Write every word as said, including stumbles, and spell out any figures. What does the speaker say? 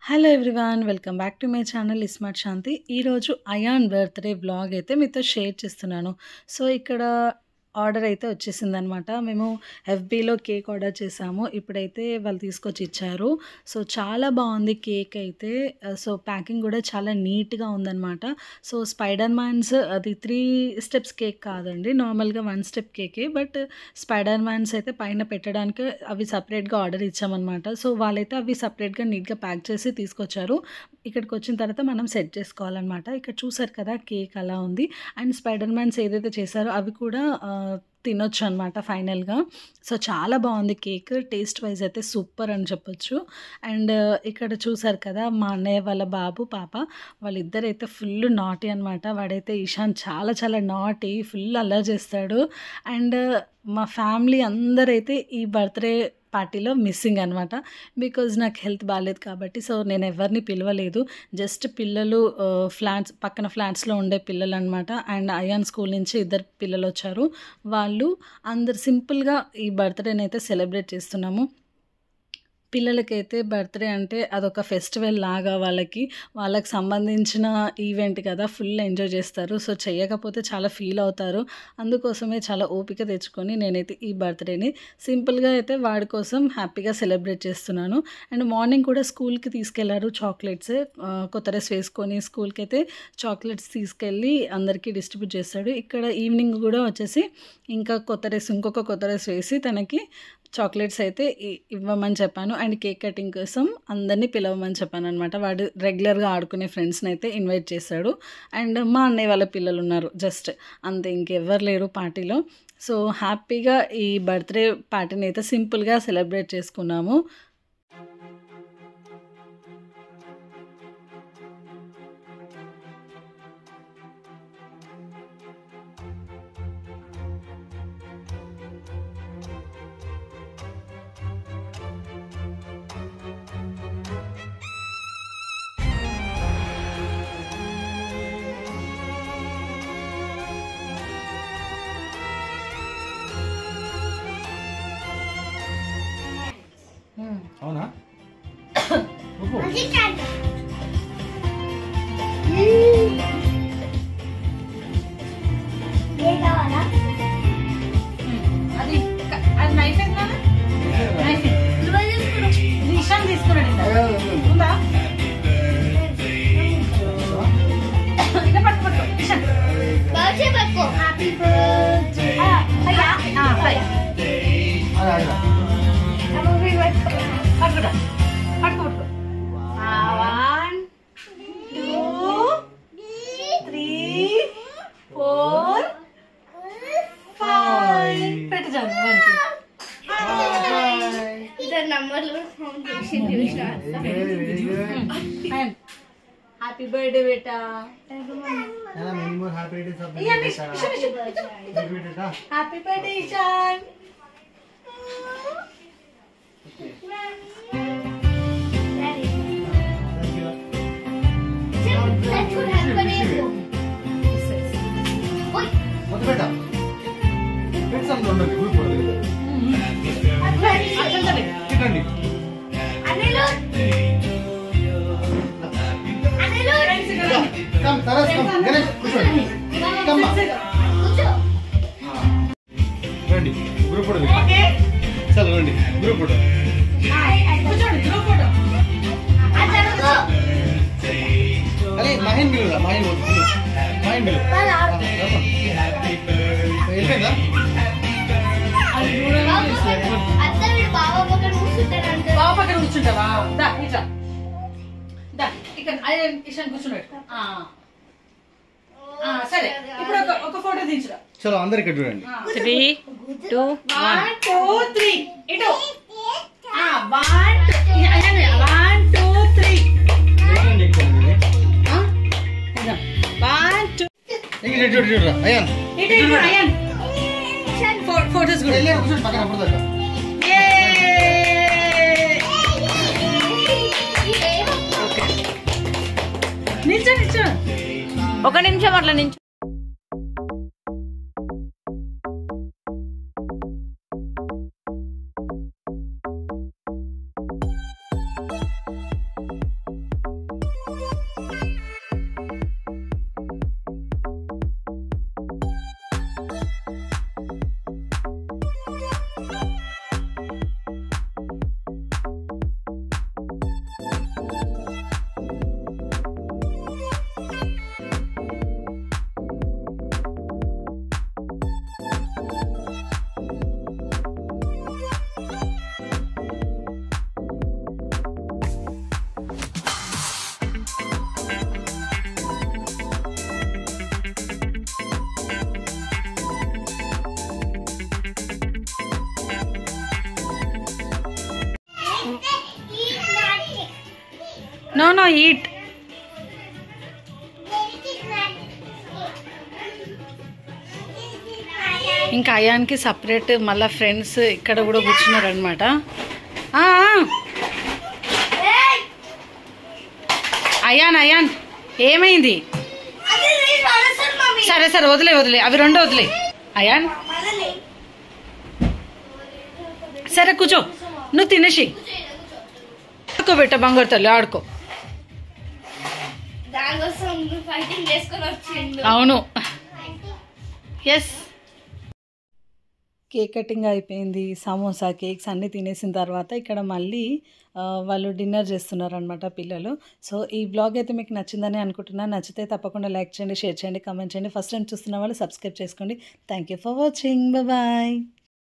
Hello everyone welcome back to my channel ismart Shanti. ఈరోజు Ayaan birthday vlog అయితే మీతో share చేస్తున్నాను. సో ఇక్కడ ఆర్డర్ అయితే వచ్చేసిందనమాట. మేము ఎఫ్బీలో కేక్ ఆర్డర్ చేసాము. ఇప్పుడైతే వాళ్ళు తీసుకొచ్చి ఇచ్చారు. సో చాలా బాగుంది కేక్ అయితే. సో ప్యాకింగ్ కూడా చాలా నీట్గా ఉందన్నమాట. సో స్పైడర్ మ్యాన్స్ అది త్రీ స్టెప్స్ కేక్ కాదండి, నార్మల్గా వన్ స్టెప్ కేకే. బట్ స్పైడర్ మ్యాన్స్ అయితే పైన పెట్టడానికి అవి సపరేట్గా ఆర్డర్ ఇచ్చామన్నమాట. సో వాళ్ళైతే అవి సపరేట్గా నీట్గా ప్యాక్ చేసి తీసుకొచ్చారు. ఇక్కడికి వచ్చిన తర్వాత మనం సెట్ చేసుకోవాలన్నమాట. ఇక్కడ చూసారు కదా కేక్ అలా ఉంది. అండ్ స్పైడర్ మ్యాన్స్ ఏదైతే చేశారో అవి కూడా తినొచ్చు అనమాట ఫైనల్గా. సో చాలా బాగుంది కేక్, టేస్ట్ వైజ్ అయితే సూపర్ అని చెప్పొచ్చు. అండ్ ఇక్కడ చూసారు కదా మా అన్నయ్య వాళ్ళ బాబు పాప, వాళ్ళిద్దరైతే ఫుల్ నాటీ అనమాట. వాడైతే ఇషాన్ చాలా చాలా నాటీ, ఫుల్ అల్లరి చేస్తాడు. అండ్ మా ఫ్యామిలీ అందరైతే ఈ బర్త్డే పార్టీలో మిస్సింగ్ అనమాట. బికాజ్ నాకు హెల్త్ బాగాలేదు కాబట్టి సో నేను ఎవరిని పిలవలేదు. జస్ట్ పిల్లలు ఫ్లాట్స్ పక్కన ఫ్లాట్స్లో ఉండే పిల్లలు అనమాట. అండ్ అయాన్ స్కూల్ నుంచి ఇద్దరు పిల్లలు వచ్చారు. వాళ్ళు అందరు సింపుల్గా ఈ బర్త్డేని అయితే సెలబ్రేట్ చేస్తున్నాము. పిల్లలకైతే బర్త్డే అంటే అదొక ఫెస్టివల్ లాగా, వాళ్ళకి వాళ్ళకి సంబంధించిన ఈవెంట్ కదా, ఫుల్ ఎంజాయ్ చేస్తారు. సో చేయకపోతే చాలా ఫీల్ అవుతారు. అందుకోసమే చాలా ఓపిక తెచ్చుకొని నేనైతే ఈ బర్త్డేని సింపుల్గా అయితే వాడి కోసం హ్యాపీగా సెలబ్రేట్ చేస్తున్నాను. అండ్ మార్నింగ్ కూడా స్కూల్కి తీసుకెళ్లారు చాక్లెట్స్, కొత్త డ్రెస్ వేసుకొని స్కూల్కి అయితే చాక్లెట్స్ తీసుకెళ్ళి అందరికీ డిస్ట్రిబ్యూట్ చేస్తాడు. ఇక్కడ ఈవినింగ్ కూడా వచ్చేసి ఇంకా కొత్త డ్రెస్ ఇంకొక కొత్త డ్రెస్ వేసి తనకి చాక్లెట్స్ అయితే ఇవ్వమని చెప్పాను. అండ్ కేక్ కటింగ్ కోసం అందరినీ పిలవమని చెప్పాను అనమాట. వాడు రెగ్యులర్గా ఆడుకునే ఫ్రెండ్స్ని అయితే ఇన్వైట్ చేశాడు. అండ్ మా అన్నయ్య వాళ్ళ పిల్లలు ఉన్నారు, జస్ట్ అంతే, ఇంకెవ్వరు లేరు పార్టీలో. సో హ్యాపీగా ఈ బర్త్డే పార్టీని అయితే సింపుల్గా సెలబ్రేట్ చేసుకున్నాము. అవునా? అది అది నైఫ్ నైఫ్ నిషాన్ తీసుకున్నాడు ఉందా? ఇంకా పట్టు పట్టు నిషాన్ హ్యాపీ బర్త్డే పట్టుకుంటా పట్టుకో పట్టుకో. One two three four five పెట్టు చాలు వానికి. హ్యాపీ బర్త్డే బేటా. Happy birthday Ishaan. రండి గ్రూప్ ఫోటో, చలో రండి గ్రూప్ ఫోటో. అరే మహేన్ బిలు మహేన్ మహేన్ బిలు వెళ్ళిపోయిందా? బాబు పక్కన కూర్చుంటావా? దా ఇట్లా దా ఇక్కడ ఇషాన్ కూర్చున్నాడు. సరే ఇప్పుడు ఒక ఒక ఫోటో దించురా. చలో అందరు ఇక్కడ చూడండి. Three two one two three ఇటు one one two three one two చూడరా అయ్యాన్ అయ్యాన్ ఫోటోస్ కూడా కూర్చోండి పక్కన పడదా. నిల్చో నిల్చో ఒక నిమిషం అట్లా నిల్చో. No no eat. ఇంకా అయాన్కి సపరేట్ మళ్ళీ ఫ్రెండ్స్ ఇక్కడ కూడా కూర్చున్నారు అనమాట. అయాన్ అయాన్ ఏమైంది? సరే సరే వదిలే వదిలే అవి రెండు వదిలే. అయాన్ సరే కూర్చో, నువ్వు తినేసి ఆడుకో బిడ్డ, బంగారు తల్లి ఆడుకో. అవును ఎస్. కేక్ కటింగ్ అయిపోయింది, సమోసా కేక్స్ అన్నీ తినేసిన తర్వాత ఇక్కడ మళ్ళీ వాళ్ళు డిన్నర్ చేస్తున్నారు అనమాట పిల్లలు. సో ఈ బ్లాగ్ అయితే మీకు నచ్చిందని అనుకుంటున్నాను. నచ్చితే తప్పకుండా లైక్ చేయండి, షేర్ చేయండి, కామెంట్ చేయండి. ఫస్ట్ టైం చూస్తున్న వాళ్ళు సబ్స్క్రైబ్ చేసుకోండి. Thank you for watching. Bye.